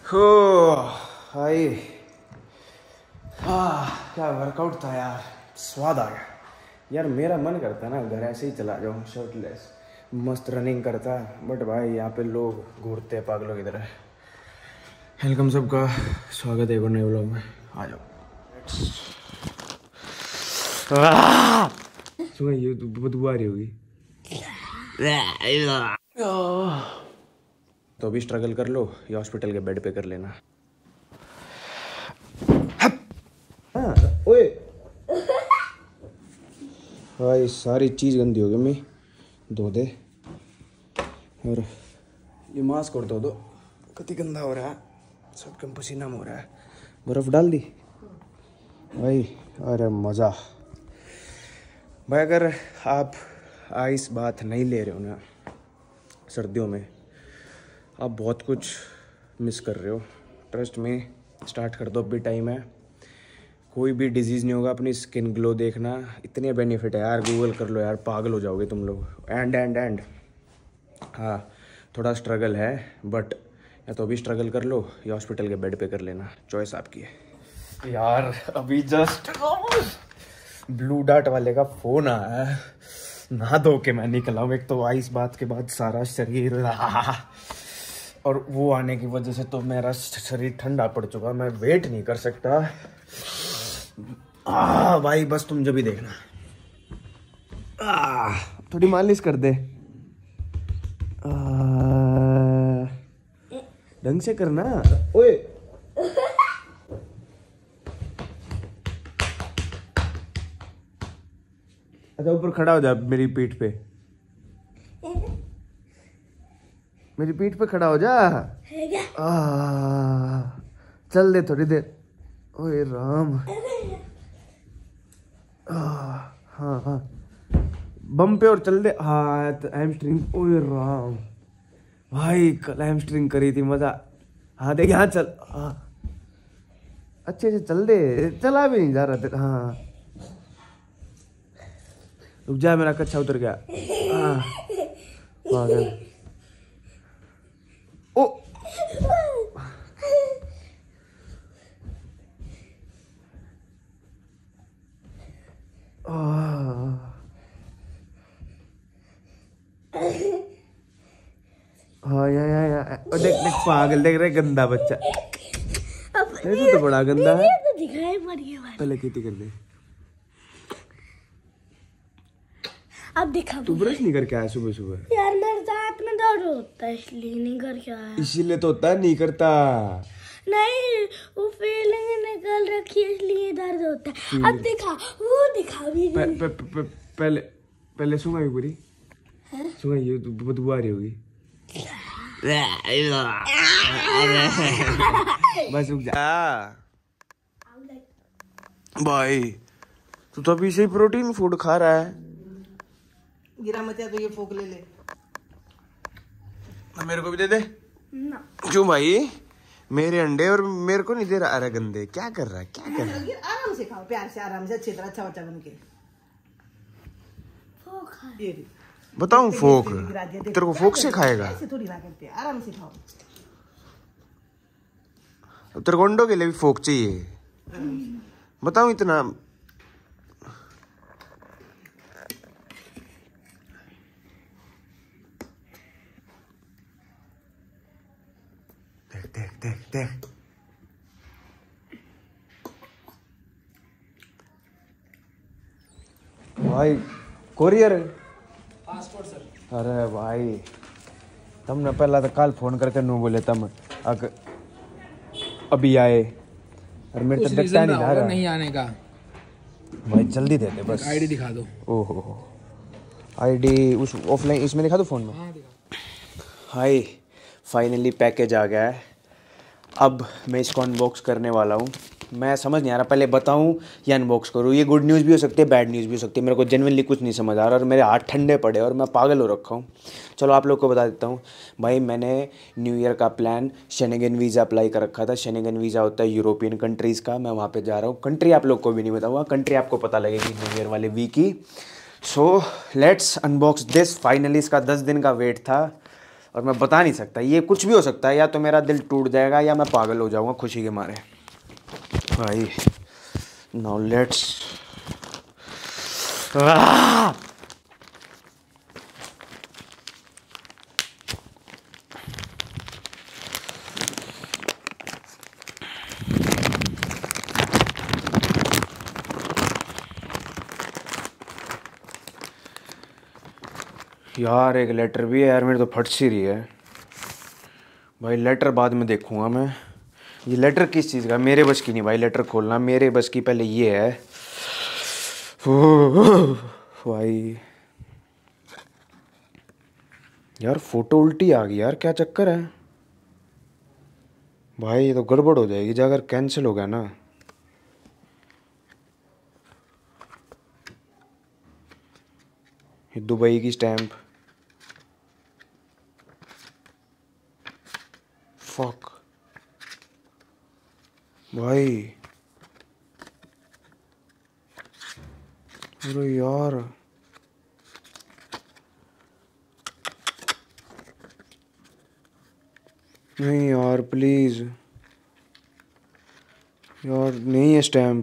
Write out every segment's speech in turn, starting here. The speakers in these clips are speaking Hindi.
हो भाई, क्या वर्कआउट था यार, स्वाद आ गया यार। मेरा मन करता है ना घर ऐसे ही चला जाऊँ शर्टलेस, मस्त रनिंग करता, बट भाई यहाँ पे लोग घूरते हैं पागलों की तरह। वेलकम सबका, स्वागत है एक और नए व्लॉग में। आ जाओ। सुबह ये तो बदबू आ रही होगी, तो अभी स्ट्रगल कर लो या हॉस्पिटल के बेड पे कर लेना। ओए भाई, सारी चीज़ गंदी हो गई, मैं धो दे। और ये मास्क और धो दो, कति गंदा हो रहा है, सब कम पसीना में हो रहा है। बर्फ़ डाल दी भाई, अरे मज़ा भाई। अगर आप आइस बात नहीं ले रहे हो ना सर्दियों में, आप बहुत कुछ मिस कर रहे हो। ट्रस्ट में, स्टार्ट कर दो, अब भी टाइम है। कोई भी डिजीज़ नहीं होगा, अपनी स्किन ग्लो देखना, इतने बेनिफिट है यार। गूगल कर लो यार, पागल हो जाओगे तुम लोग। एंड हाँ, थोड़ा स्ट्रगल है, बट या तो अभी स्ट्रगल कर लो या हॉस्पिटल के बेड पे कर लेना, चॉइस आपकी है यार। अभी जस्ट ब्लू डार्ट वाले का फ़ोन आया है, नहा धो के मैं निकला हूँ। एक तो आइस बात के बाद सारा शरीर और वो आने की वजह से तो मेरा शरीर ठंडा पड़ चुका, मैं वेट नहीं कर सकता। भाई बस तुम जब भी देखना, थोड़ी मालिश कर दे, ढंग से करना। ओए अच्छा, ऊपर खड़ा हो जा, मेरी पीठ पे, मेरी पीठ पे खड़ा हो जा। चल दे थोड़ी देर। ओए राम, हाँ हाँ, बम पे और चल दे। हाँ, हैमस्ट्रिंग। ओए राम भाई, कल हैमस्ट्रिंग करी थी, मजा। हाँ देख, यहाँ चल, हाँ अच्छे से चल दे, चला भी नहीं जा रहा तेरा। हाँ रुक जा, मेरा कच्चा उतर गया। हाँ पागल। ओ हाँ या देख देख, पागल देख रहे, गंदा बच्चा। ये तो बड़ा गंदा है, पहले खेती कर दे। अब दिखा, तू ब्रश नहीं करके आया सुबह सुबह? यार मेरे दांत में दर्द होता है, इसलिए नहीं करके आया। इसीलिए तो होता है, नहीं करता। नहीं, वो फीलिंग निकल रखी है, इसलिए दर्द होता है। अब दिखा, वो दिखा भी पहले पहले सुंगाई पूरी, सुंगाई, ये तो बदबू आ रही होगी। बस रुक जा भाई, तू तो अभी से ही प्रोटीन फूड खा रहा है। गिरा मत तो ये फोक ले ले, मेरे को भी दे दे ना। क्यों भाई, मेरे अंडे और मेरे को नहीं दे रहा। अरे गंदे, क्या कर रहा है, क्या कर रहा है? आराम से खाओ, प्यार से, आराम से, अच्छी तरह, अच्छा बच्चा बन के। ये बताऊं फोक, तेरे को फोक से खाएगा? ऐसे थोड़ी ना करते, आराम से खाओ। तेरे को अंडों के लिए भी फोक चाहिए? बताऊं इतना? देख देख देख देख, भाई कोरियर पासपोर्ट सर। अरे भाई, तुमने पहला तो कल फोन करके नू बोले, तुम अभी आए और मेरे तो लगता नहीं रहा नहीं आने का। भाई जल्दी दे दे बस, आईडी दिखा दो। ओहो, आईडी उस ऑफलाइन इसमें दिखा दो, फोन में। हाँ दिखा। हाय, फाइनली पैकेज आ गया है। अब मैं इसको अनबॉक्स करने वाला हूँ। मैं समझ नहीं आ रहा, पहले बताऊँ या अनबॉक्स करूँ? ये गुड न्यूज़ भी हो सकती है, बैड न्यूज़ भी हो सकती है। मेरे को जेन्युइनली कुछ नहीं समझ आ रहा और मेरे हाथ ठंडे पड़े और मैं पागल हो रखा हूँ। चलो आप लोग को बता देता हूँ भाई, मैंने न्यू ईयर का प्लान, शेनेगन वीज़ा अप्लाई कर रखा था। शेनेगन वीज़ा होता है यूरोपियन कंट्रीज़ का, मैं वहाँ पर जा रहा हूँ। कंट्री आप लोग को भी नहीं बताऊँगा, कंट्री आपको पता लगेगी न्यू ईयर वाले वीक की। So let's unbox this. Finally इसका 10 दिन का वेट था, और मैं बता नहीं सकता, ये कुछ भी हो सकता है, या तो मेरा दिल टूट जाएगा या मैं पागल हो जाऊंगा खुशी के मारे। भाई नाउ लेट्स यार एक लेटर भी है यार, मेरी तो फट सी रही है भाई। लेटर बाद में देखूंगा मैं। ये लेटर किस चीज़ का, मेरे बस की नहीं भाई लेटर खोलना, मेरे बस की पहले ये है भाई। यार फोटो उल्टी आ गई यार, क्या चक्कर है भाई? ये तो गड़बड़ हो जाएगी जो अगर कैंसिल हो गया ना। ये दुबई की स्टैंप, फक भाई। अरे यार नहीं यार प्लीज़ यार, नहीं है स्टैंप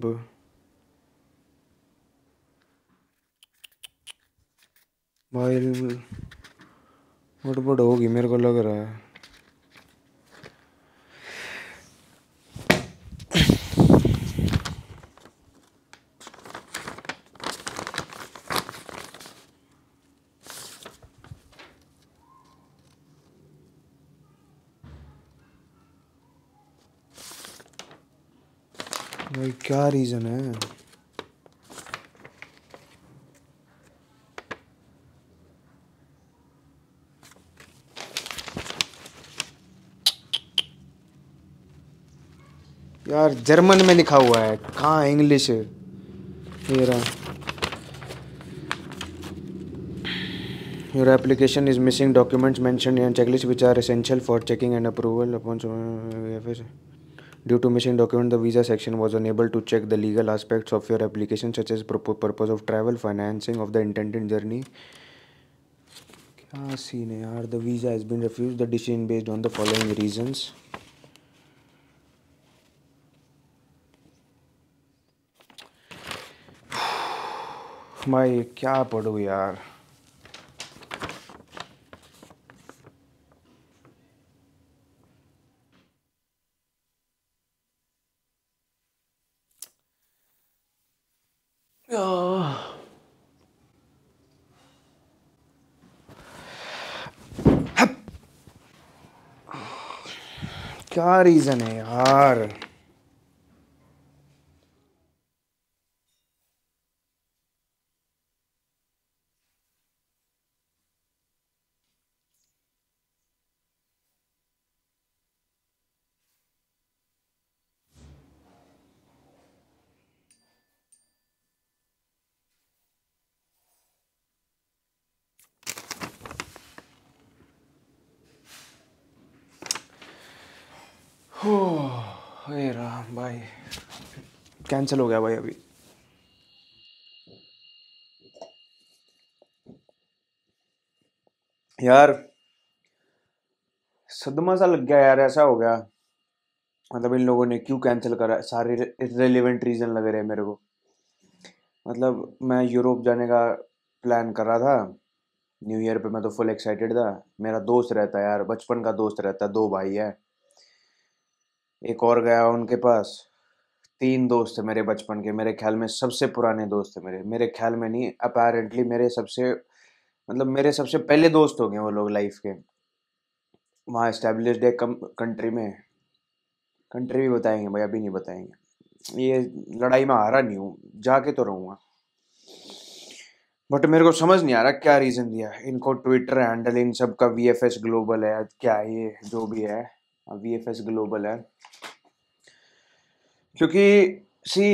भाई। गड़बड़ होगी मेरे को लग रहा है। भाई क्या रीज़न है? यार जर्मन में लिखा हुआ है, कहाँ इंग्लिश है? ये रहा। Your application is missing documents mentioned in checklist which are essential for checking and approval upon due to missing document the visa section was unable to check the legal aspects of your application such as purpose of travel, financing of the intended journey. क्या सीन है यार? The visa has been refused, the decision based on the following reasons. भाई क्या पढ़ूँ यार? क्या रीज़न है यार? हे राम भाई, कैंसिल हो गया भाई अभी। यार सदमा सा लग गया यार, ऐसा हो गया मतलब इन लोगों ने क्यों कैंसिल करा? सारे इररिलेवेंट रीजन लग रहे हैं मेरे को। मतलब मैं यूरोप जाने का प्लान कर रहा था न्यू ईयर पे, मैं तो फुल एक्साइटेड था। मेरा दोस्त रहता है यार, बचपन का दोस्त रहता है, 2 भाई है, एक और गया उनके पास। 3 दोस्त थे मेरे बचपन के, मेरे ख्याल में सबसे पुराने दोस्त थे मेरे ख्याल में नहीं, अपेरेंटली मेरे सबसे, मतलब मेरे सबसे पहले दोस्त हो गए वो लोग लाइफ के। वहाँ एस्टेब्लिश्ड एक कंट्री में, कंट्री भी बताएंगे भाई, अभी नहीं बताएंगे। ये लड़ाई में हारा नहीं हूँ, जाके तो रहूँगा। बट मेरे को समझ नहीं आ रहा क्या रीज़न दिया इनको। ट्विटर हैंडल इन सब का VFS ग्लोबल है, क्या ये जो भी है VFS ग्लोबल है। क्योंकि सी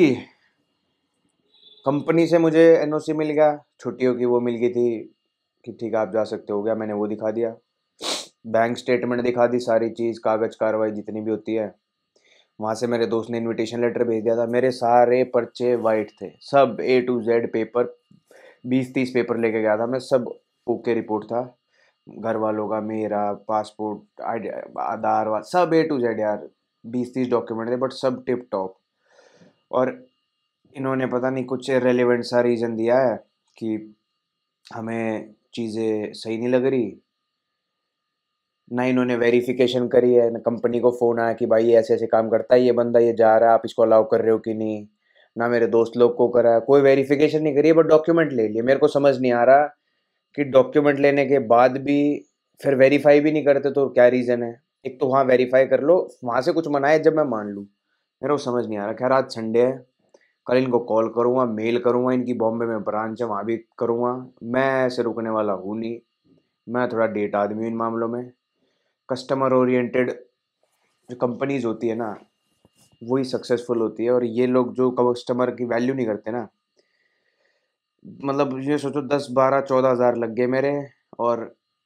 कंपनी से मुझे NOC मिल गया, छुट्टियों की वो मिल गई थी कि ठीक है आप जा सकते हो गया, मैंने वो दिखा दिया। बैंक स्टेटमेंट दिखा दी, सारी चीज़ कागज कार्रवाई जितनी भी होती है। वहाँ से मेरे दोस्त ने इनविटेशन लेटर भेज दिया था। मेरे सारे पर्चे वाइट थे, सब A to Z paper, 20-30 paper लेके गया था मैं, सब ओके रिपोर्ट था। घर वालों का, मेरा, पासपोर्ट, आधार, सब A to Z यार, 20-30 डॉक्यूमेंट थे बट सब टिप टॉप। और इन्होंने पता नहीं कुछ रेलिवेंट सा रीज़न दिया है कि हमें चीज़ें सही नहीं लग रही, ना इन्होंने वेरिफिकेशन करी है, ना कंपनी को फ़ोन आया कि भाई ऐसे ऐसे काम करता है ये बंदा, ये जा रहा है, आप इसको अलाउ कर रहे हो कि नहीं, ना मेरे दोस्त लोग को करा है, कोई वेरिफिकेशन नहीं करी है, बट डॉक्यूमेंट ले लिए। मेरे को समझ नहीं आ रहा कि डॉक्यूमेंट लेने के बाद भी फिर वेरीफाई भी नहीं करते तो क्या रीज़न है। एक तो वहाँ वेरीफाई कर लो, वहाँ से कुछ मनाए जब मैं मान लूँ, मेरे को समझ नहीं आ रहा। खैर आज संडे है, कल इनको कॉल करूँगा, मेल करूँगा, इनकी बॉम्बे में ब्रांच है वहाँ भी करूँगा। मैं ऐसे रुकने वाला हूँ नहीं, मैं थोड़ा डेट आदमी हूँ इन मामलों में। कस्टमर ओरिएंटेड जो कंपनीज होती है ना, वही सक्सेसफुल होती है। और ये लोग जो कस्टमर की वैल्यू नहीं करते ना, मतलब ये सोचो 10, 12, 14 हज़ार लग गए मेरे और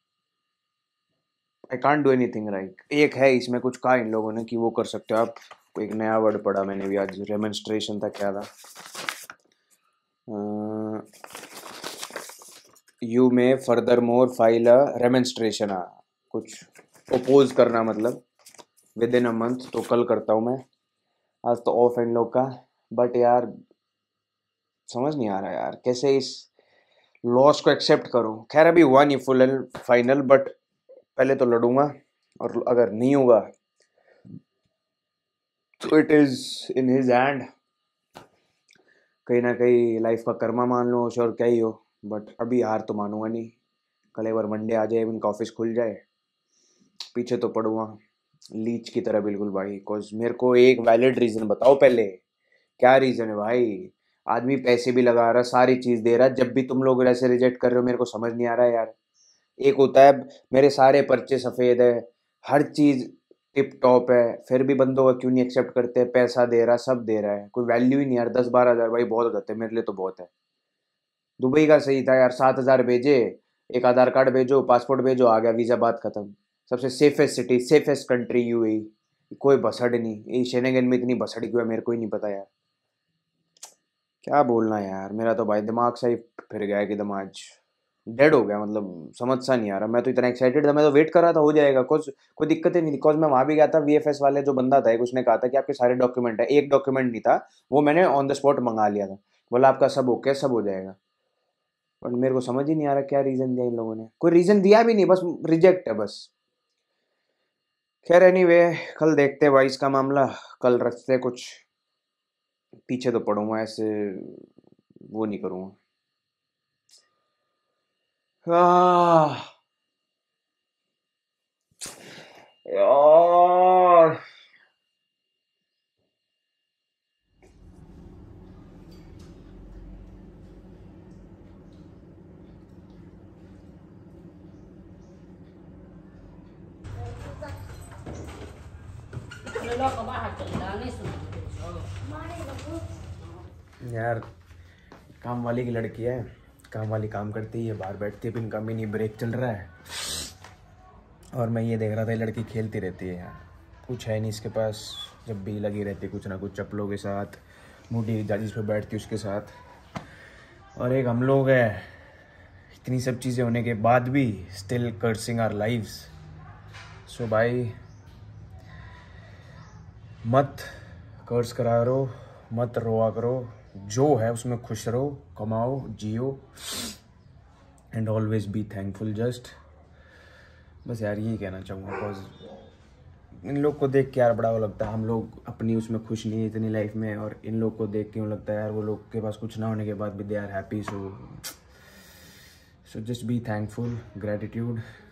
I can't do anything right. एक है इसमें कुछ कहा इन लोगों ने कि वो कर सकते हो आप, एक नया वर्ड पढ़ा मैंने भी आज, रेमोन्स्ट्रेशन था, क्या था, यू में फर्दर मोर फाइल अ रेमोन्स्ट्रेशन, कुछ ओपोज करना मतलब विद इन अ मंथ। तो कल करता हूँ मैं, आज तो ऑफ इन लोग का। बट यार समझ नहीं आ रहा यार कैसे इस लॉस को एक्सेप्ट करूँ। खैर अभी हुआ नहीं फुल एंड फाइनल, बट पहले तो लड़ूंगा और अगर नहीं होगा तो it is in his hand. कहीं ना कहीं लाइफ का कर्मा मान लो, श्योर क्या ही हो, बट अभी हार तो मानूंगा नहीं। कल एक बार मंडे आ जाए, इनका ऑफिस खुल जाए, पीछे तो पड़ूंगा लीच की तरह बिल्कुल भाई। बिकॉज मेरे को एक वैलिड रीज़न बताओ पहले, क्या रीज़न है भाई? आदमी पैसे भी लगा रहा है, सारी चीज़ दे रहा है, जब भी तुम लोग ऐसे रिजेक्ट कर रहे हो मेरे को समझ नहीं आ रहा है यार। एक होता है मेरे सारे पर्चे सफ़ेद है, हर चीज़ टिप टॉप है, फिर भी बंदों का क्यों नहीं एक्सेप्ट करते? पैसा दे रहा, सब दे रहा है, कोई वैल्यू ही नहीं यार। 10-12 हज़ार भाई बहुत हो जाते हैं, मेरे लिए तो बहुत है। दुबई का सही था यार, 7 हज़ार भेजे, एक आधार कार्ड भेजो, पासपोर्ट भेजो, आ गया वीज़ा, बात खत्म। सबसे safest city, safest country UAE, कोई भसड़ नहीं। ये शेनेगन में इतनी भसड़ क्यों है मेरे को ही नहीं पता यार, क्या बोलना यार। मेरा तो भाई दिमाग सा ही फिर गया है कि दिमाग डेड हो गया, मतलब समझ सा नहीं आ रहा। मैं तो इतना एक्साइटेड था, मैं तो वेट कर रहा था हो जाएगा, कुछ कोई दिक्कत ही नहीं थी। बिकॉज मैं वहाँ भी गया था, VFS वाले जो बंदा था एक, उसने कहा था कि आपके सारे डॉक्यूमेंट है, एक डॉक्यूमेंट नहीं था, वो मैंने ऑन द स्पॉट मंगा लिया था, बोला आपका सब ओके, सब हो जाएगा। पर मेरे को समझ ही नहीं आ रहा क्या रीज़न दिया इन लोगों ने, कोई रीज़न दिया भी नहीं, बस रिजेक्ट है बस। खैर एनीवे, कल देखते हैं भाई इसका मामला, कल रखते हैं कुछ, पीछे तो पड़ूंगा ऐसे, वो नहीं करूँगा। यार यार काम वाली की लड़की है, काम वाली काम करती है, बाहर बैठती है, फिर इनका मिनी ब्रेक चल रहा है और मैं ये देख रहा था ये लड़की खेलती रहती है यार, कुछ है नहीं इसके पास, जब भी लगी रहती है कुछ ना कुछ चप्पलों के साथ, मोटी जिस पे बैठती है उसके साथ। और एक हम लोग हैं, इतनी सब चीज़ें होने के बाद भी still cursing our lives. So भाई मत कर्स करा करो, मत रोआ करो, जो है उसमें खुश रहो, कमाओ, जियो, and always be thankful. Just बस यार यही कहना चाहूँगा। बिकॉज इन लोग को देख के यार बड़ा वो लगता है, हम लोग अपनी उसमें खुश नहीं है इतनी लाइफ में, और इन लोग को देख के यूँ लगता है यार वो लोग के पास कुछ ना होने के बाद भी they are happy. So just be thankful, gratitude.